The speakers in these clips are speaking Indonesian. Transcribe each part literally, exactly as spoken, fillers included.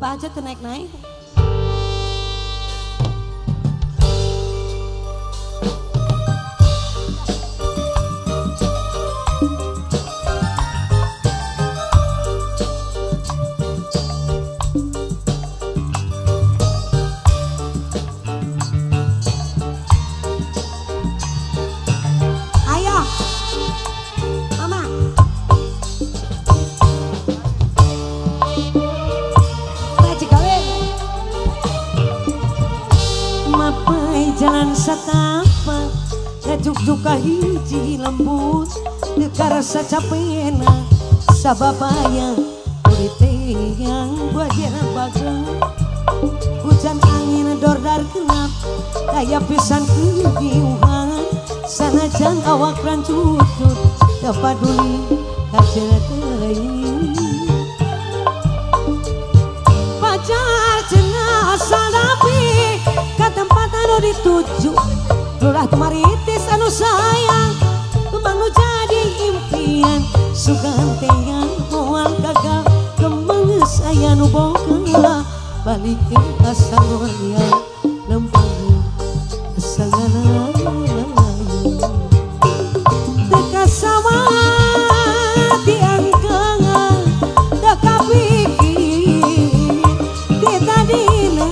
Bapak aja tuh naik-naik. Jalan satapak ngajuk-juk ka hiji lembut teu karasa capena sababaya kulit yang bajana bagang hujan angin dordar kenap kaya pisan kegiuhan sanajan awak rancutut teu paduli ka teuing pacar cenah sadapi ka tempat anu dituju lurah tumaritis anu sayang kembang nu jadi impian sugantengan moal gagal kembang saya nu boga balik ke asa mulia lempang kesangana teka sama tiangkangan teka pikir di tadina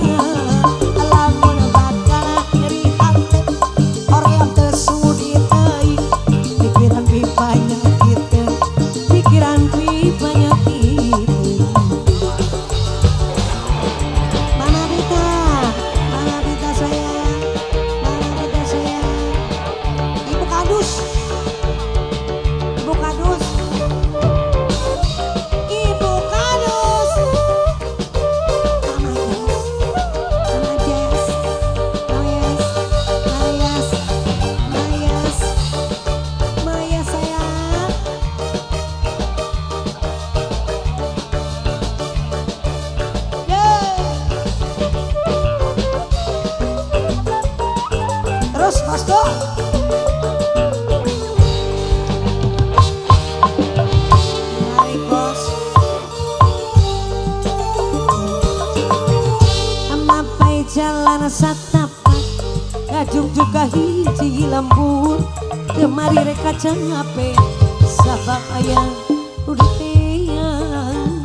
jalan satapak ngajuk-juk ka hiji lembut kemari reka capek sabab ayang udah teyang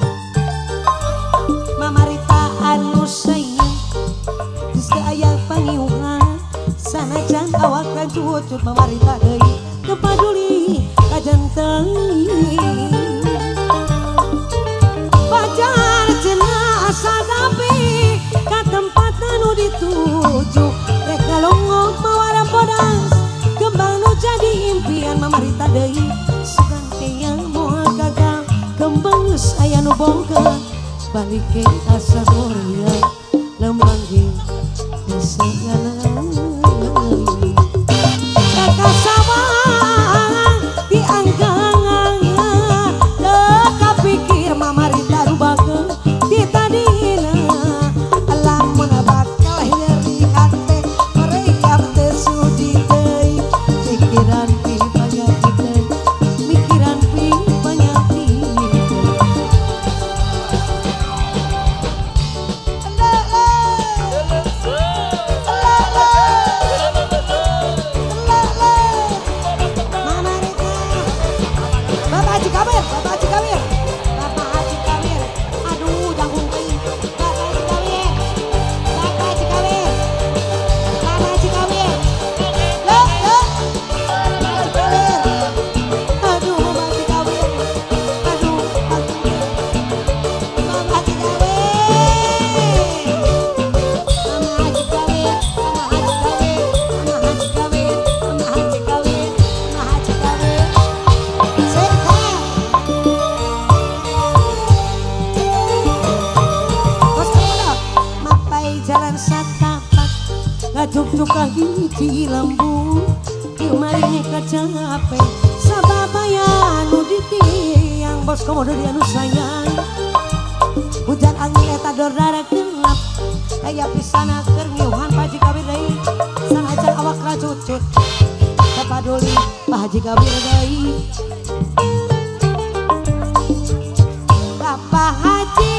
mamarita anu sayang geus teu aya pangiuhan sanajan awak rancut mamarita deui teu paduli ka janten pacar cenah sadapi ka tempat anu dituju rek ngalongok mawara bodas kembang nu jadi impian mamarita deui sugantian moal gagal kembang geus aya nu boga balik ke asa mulia lembang ge kesangana teka sama dianggangan teka pikir mamarita rubakeun di tadina lamun bakal nyeri hate mereyap teu sudi deui pikiran pi panyakit mikiran pi panyakit Bapak Haji Kabir, Bapak Haji Kabir, Bapak Haji Kabir, aduh jangan ting, Bapak Haji Kabir, Bapak Haji Kabir, Bapak Haji Kabir, lo lo, Bapak Haji Kabir, aduh Bapak Haji Kabir, aduh, aduh, Bapak Haji Kabir, Mama Haji Kabir, Mama Haji Kabir, Mama Haji Kabir, Mama Haji Kabir, Mama Haji Kabir. Jalan satapak ngajuk-juk ka hiji lembu kemari ka capek sababaya anu ditiang bos komodo di anu sayang hujan angin eta dordara gelap kaya pisana keur ngiuhan Pak Haji Kabir deui sanajan awak racucut teu paduli Pak Haji Kabir deui Bapak Haji